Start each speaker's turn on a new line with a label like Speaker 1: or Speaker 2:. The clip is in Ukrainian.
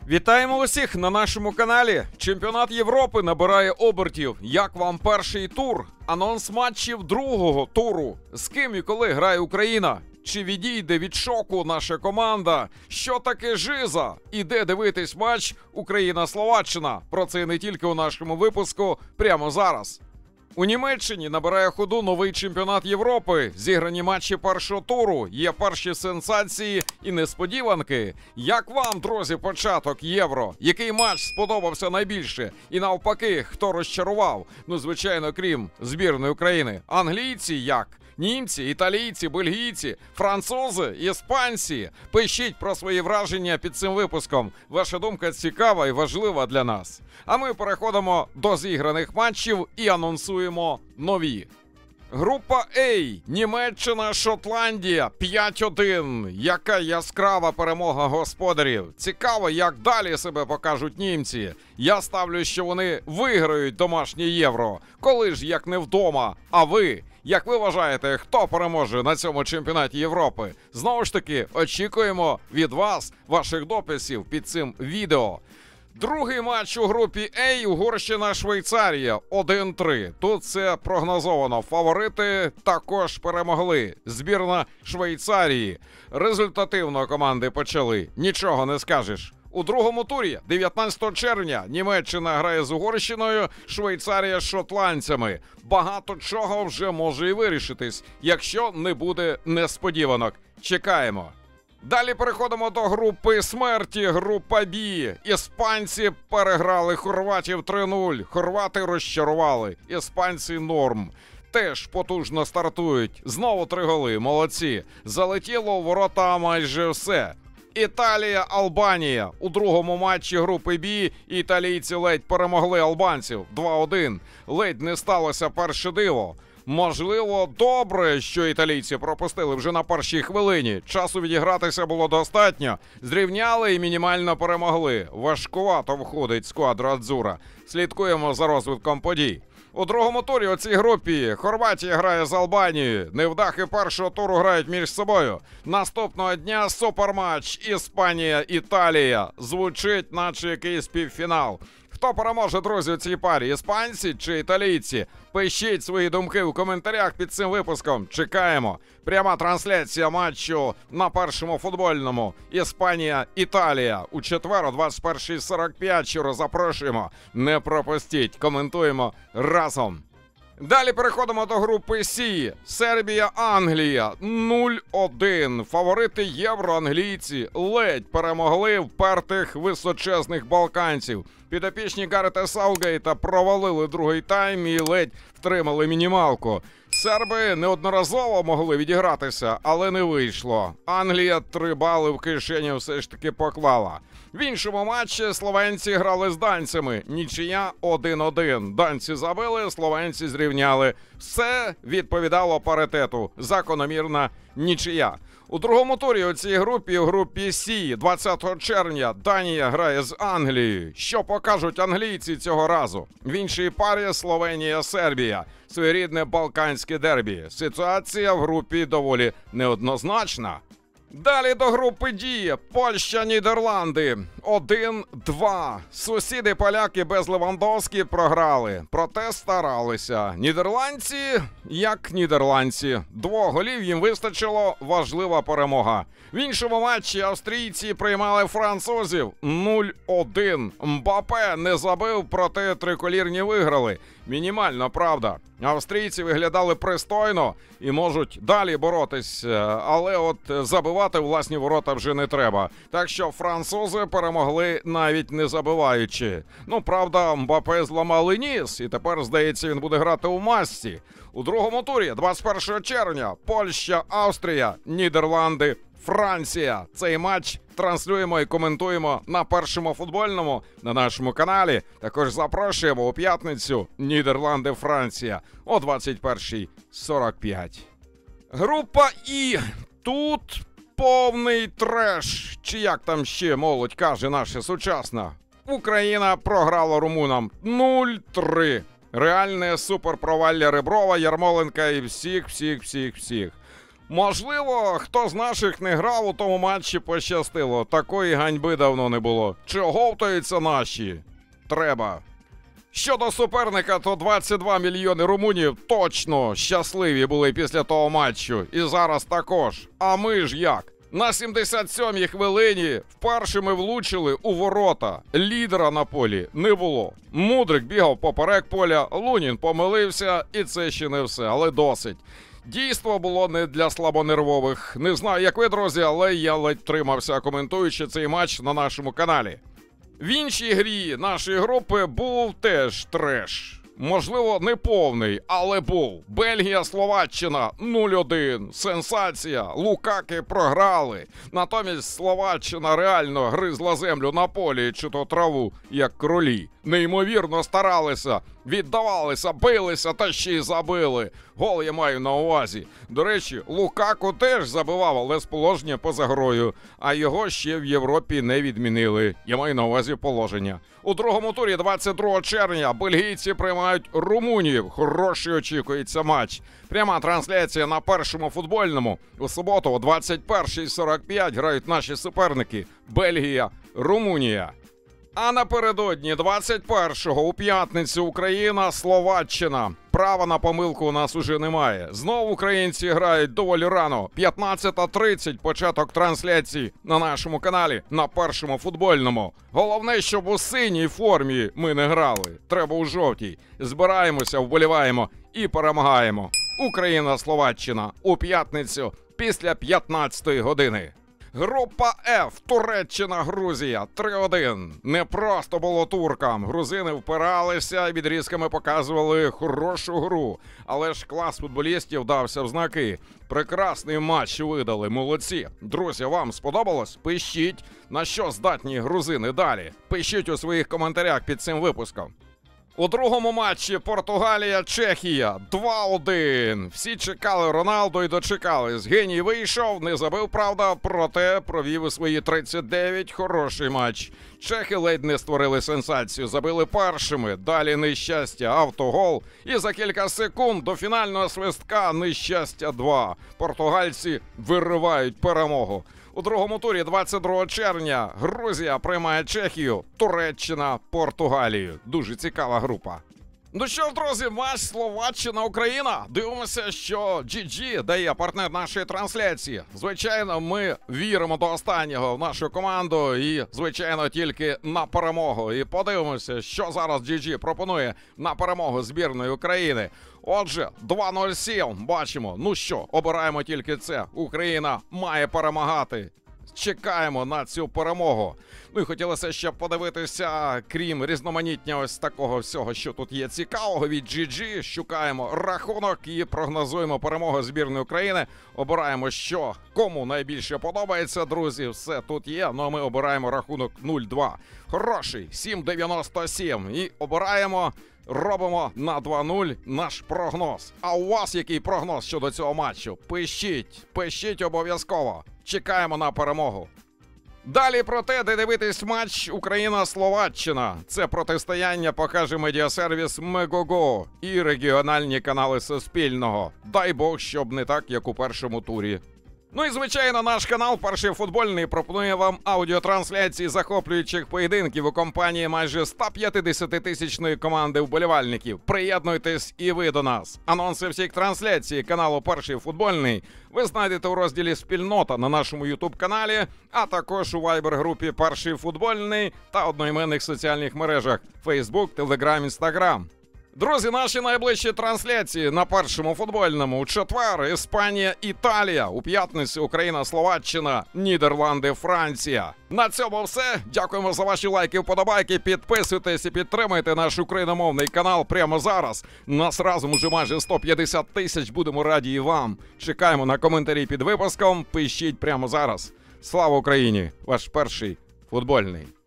Speaker 1: Вітаємо усіх на нашому каналі. Чемпіонат Європи набирає обертів. Як вам перший тур? Анонс матчів другого туру. З ким і коли грає Україна? Чи відійде від шоку наша команда? Що таке жиза? І де дивитись матч Україна-Словаччина? Про це не тільки у нашому випуску прямо зараз. У Німеччині набирає ходу новий чемпіонат Європи. Зіграні матчі першого туру. Є перші сенсації і несподіванки. Як вам, друзі, початок Євро? Який матч сподобався найбільше? І навпаки, хто розчарував? Ну, звичайно, крім збірної України. Англійці як? Німці, італійці, бельгійці, французи, іспанці. Пишіть про свої враження під цим випуском. Ваша думка цікава і важлива для нас. А ми переходимо до зіграних матчів і анонсуємо нові. Група А. Німеччина, Шотландія 5-1. Яка яскрава перемога господарів. Цікаво, як далі себе покажуть німці. Я ставлю, що вони виграють домашнє Євро. Коли ж, як не вдома. А ви? Як ви вважаєте, хто переможе на цьому чемпіонаті Європи? Знову ж таки, очікуємо від вас, ваших дописів під цим відео. Другий матч у групі А. Угорщина-Швейцарія 1-3. Тут це прогнозовано. Фаворити також перемогли. Збірна Швейцарії. Результативно команди почали. Нічого не скажеш. У другому турі 19 червня Німеччина грає з Угорщиною, Швейцарія з шотландцями. Багато чого вже може і вирішитись, якщо не буде несподіванок. Чекаємо. Далі переходимо до групи смерті, група Б. Іспанці переграли хорватів 3-0. Хорвати розчарували. Іспанці норм. Теж потужно стартують. Знову 3 голи. Молодці. Залетіло у ворота майже все. Італія, Албанія. У другому матчі групи Б італійці ледь перемогли албанців 2-1. Ледь не сталося перше диво. Можливо, добре, що італійці пропустили вже на першій хвилині. Часу відігратися було достатньо. Зрівняли і мінімально перемогли. Важкувато входить сквадра Адзура. Слідкуємо за розвитком подій. У другому турі у цій групі Хорватія грає з Албанією. Невдахи першого туру грають між собою. Наступного дня суперматч Іспанія-Італія. Звучить, наче якийсь півфінал. Хто переможе, друзі, у цій парі? Іспанці чи італійці? Пишіть свої думки у коментарях під цим випуском. Чекаємо. Пряма трансляція матчу на першому футбольному. Іспанія-Італія. У четвер о 21:45. Щиро запрошуємо. Не пропустіть. Коментуємо разом. Далі переходимо до групи С. Сербія-Англія 0-1. Фаворити євро-англійці ледь перемогли впертих височезних балканців. Підопічні Гарета Саутгейта провалили другий тайм і ледь втримали мінімалку. Серби неодноразово могли відігратися, але не вийшло. Англія 3 бали в кишені все ж таки поклала. В іншому матчі словенці грали з данцями. Нічия 1-1. Данці забили, словенці зрівняли. Все відповідало паритету. Закономірна нічия. У другому турі у цій групі, у групі С, 20 червня, Данія грає з Англією. Що покажуть англійці цього разу? В іншій парі Словенія-Сербія. Своєрідне балканське дербі. Ситуація в групі доволі неоднозначна. Далі до групи Д. Польща-Нідерланди 1-2. Сусіди поляки без Левандовські програли. Проте старалися. Нідерландці, як нідерландці. 2 голів їм вистачило. Важлива перемога. В іншому матчі австрійці приймали французів 0-1. Мбапе не забив, проте триколірні виграли. Мінімально, правда. Австрійці виглядали пристойно і можуть далі боротись, але от забивати власні ворота вже не треба. Так що французи перемогли навіть не забиваючи. Ну, правда, Мбапе зламали ніс, і тепер, здається, він буде грати у масці. У другому турі, 21 червня, Польща, Австрія, Нідерланди, Франція. Цей матч транслюємо і коментуємо на першому футбольному на нашому каналі. Також запрошуємо у п'ятницю Нідерланди-Франція о 21:45. Група І. Тут повний треш. Чи як там ще молодь каже наша сучасна. Україна програла румунам 0-3. Реальне суперпровалля Реброва, Ярмоленка і всіх. Можливо, хто з наших не грав у тому матчі, пощастило. Такої ганьби давно не було. Чи оговтаються наші? Треба. Щодо суперника, то 22 мільйони румунів точно щасливі були після того матчу. І зараз також. А ми ж як? На 77-й хвилині вперше ми влучили у ворота. Лідера на полі не було. Мудрик бігав поперек поля, Лунін помилився, і це ще не все, але досить. Дійство було не для слабонервових. Не знаю, як ви, друзі, але я ледь втримався, коментуючи цей матч на нашому каналі. В іншій грі нашої групи був теж треш. Можливо, не повний, але був. Бельгія-Словаччина 0-1. Сенсація. Лукаки програли. Натомість Словаччина реально гризла землю на полі, чи то траву, як кролі. Неймовірно старалися, віддавалися, билися та ще й забили. Гол я маю на увазі. До речі, Лукаку теж забивав, але з положення поза грою. А його ще в Європі не відмінили. Я маю на увазі положення. У другому турі 22 червня бельгійці приймають румунів. Хороший очікується матч. Пряма трансляція на Першому футбольному. У суботу о 21:45 грають наші суперники Бельгія, Румунія. А напередодні 21-го у п'ятницю Україна, Словаччина. Права на помилку у нас уже немає. Знову українці грають доволі рано. 15:30 початок трансляції на нашому каналі на Першому футбольному. Головне, щоб у синій формі ми не грали. Треба у жовтій. Збираємося, вболіваємо і перемагаємо. Україна-Словаччина у п'ятницю після 15-ї години. Група F. Туреччина, Грузія. 3-1. Не просто було туркам. Грузини впиралися і відрізками показували хорошу гру. Але ж клас футболістів дався в знаки. Прекрасний матч видали. Молодці. Друзі, вам сподобалось? Пишіть, на що здатні грузини далі. Пишіть у своїх коментарях під цим випуском. У другому матчі Португалія-Чехія 2-1. Всі чекали Роналдо і дочекались. Геній вийшов, не забив, правда, проте провів у свої 39 хороший матч. Чехи ледь не створили сенсацію, забили першими, далі нещастя, автогол. І за кілька секунд до фінального свистка нещастя 2. Португальці виривають перемогу. У другому турі 22 червня Грузія приймає Чехію, Туреччина – Португалію. Дуже цікава група. Ну що ж, друзі, матч Словаччина-Україна. Дивимося, що GG дає партнер нашої трансляції. Звичайно, ми віримо до останнього в нашу команду і, звичайно, тільки на перемогу. І подивимося, що зараз GG пропонує на перемогу збірної України. Отже, 2:07, бачимо. Ну що, обираємо тільки це. Україна має перемагати. Чекаємо на цю перемогу. Ну і хотілося ще подивитися, крім різноманіття ось такого всього, що тут є цікавого від GG. Шукаємо рахунок і прогнозуємо перемогу збірної України. Обираємо, що кому найбільше подобається, друзі. Все тут є, ну а ми обираємо рахунок 0-2. Хороший, 7,97. І обираємо, робимо на 2-0 наш прогноз. А у вас який прогноз щодо цього матчу? Пишіть обов'язково. Чекаємо на перемогу. Далі про те, де дивитись матч Україна-Словаччина. Це протистояння покаже медіасервіс Мегого і регіональні канали Суспільного. Дай Бог, щоб не так, як у першому турі. Ну і, звичайно, наш канал «Перший футбольний» пропонує вам аудіотрансляції захоплюючих поєдинків у компанії майже 150-тисячної команди вболівальників. Приєднуйтесь і ви до нас. Анонси всіх трансляцій каналу «Перший футбольний» ви знайдете у розділі «Спільнота» на нашому YouTube-каналі, а також у Viber-групі «Перший футбольний» та одноіменних соціальних мережах Facebook, Telegram, Instagram. Друзі, наші найближчі трансляції на Першому футбольному. У четвер Іспанія, Італія. У п'ятницю Україна, Словаччина, Нідерланди, Франція. На цьому все. Дякуємо за ваші лайки, вподобайки. Підписуйтесь і підтримуйте наш україномовний канал прямо зараз. Нас разом уже майже 150 тисяч. Будемо раді і вам. Чекаємо на коментарі під випуском. Пишіть прямо зараз. Слава Україні! Ваш перший футбольний.